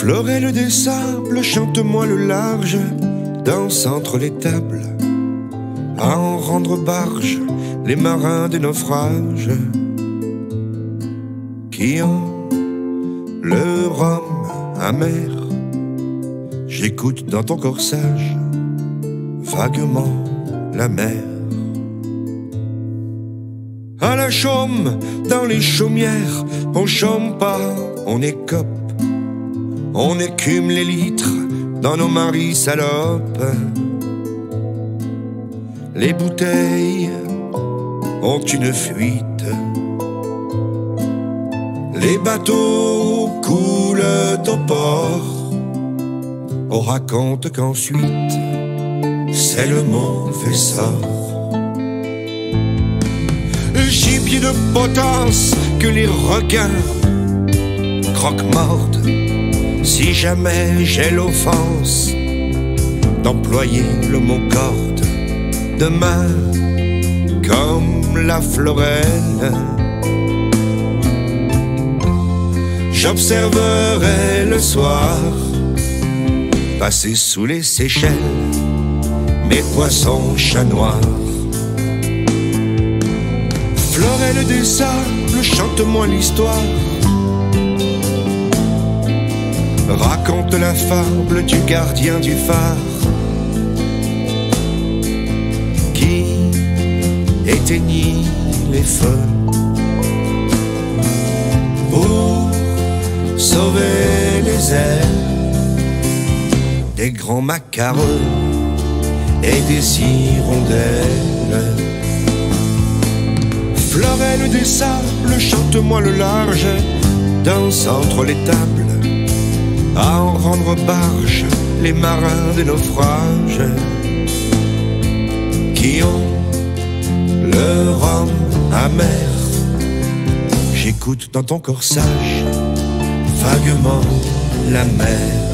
Florelle des sables, chante-moi le large, danse entre les tables, à en rendre barge les marins des naufrages, qui ont le rhum amer. J'écoute dans ton corsage vaguement la mer. À la chaume, dans les chaumières, on chôme pas, on écope. On écume les litres dans nos maris salopes. Les bouteilles ont une fuite. Les bateaux coulent au port. On raconte qu'ensuite c'est le mauvais sort. Gibier de potence que les requins croque-mordent. Si jamais j'ai l'offense d'employer le mot corde, demain, comme la Florelle, j'observerai le soir passer sous les Seychelles mes poissons chats noirs. Florelle des sables, chante-moi l'histoire. Raconte la fable du gardien du phare qui éteignit les feux pour sauver les ailes des grands macareux et des hirondelles. Florelle des sables, chante-moi le large, danse entre les tables, à en rendre barge les marins des naufrages, qui ont le rhum amer. J'écoute dans ton corsage vaguement la mer.